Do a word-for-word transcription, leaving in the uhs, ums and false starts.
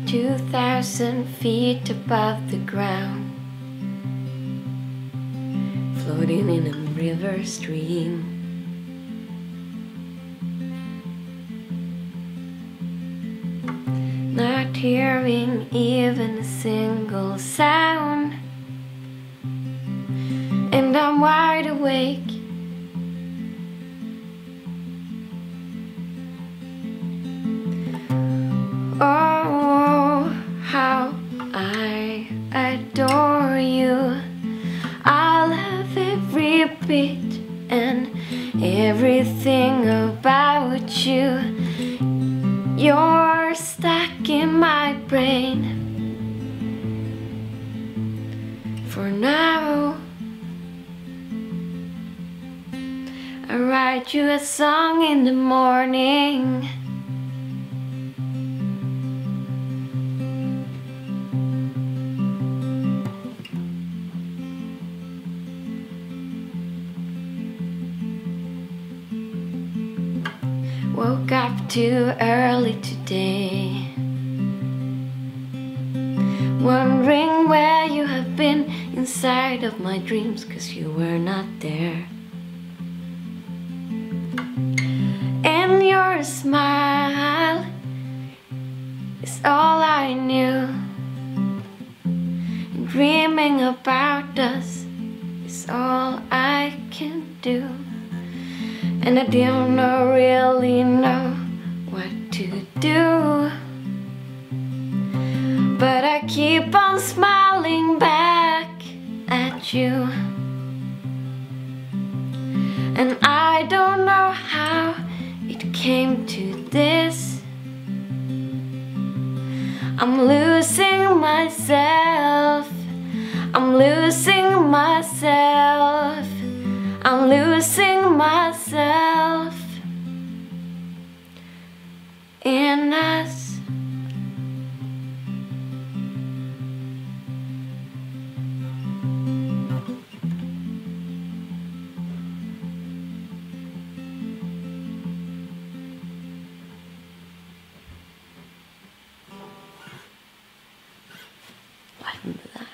Two thousand feet above the ground, floating in a river stream. Not hearing even a single sound, and I'm wide awake. Oh, how I adore you. I love every bit and everything about you. You're stuck in my brain for now. I write you a song in the morning. Woke up too early today, wondering where you have been inside of my dreams, 'cause you were not there. And your smile is all I knew, and dreaming about us is all I can do. And I don't know, really know what to do, but I keep on smiling back at you. And I don't know how it came to this. I'm losing myself, I'm losing myself, I'm losing myself in us. I remember that.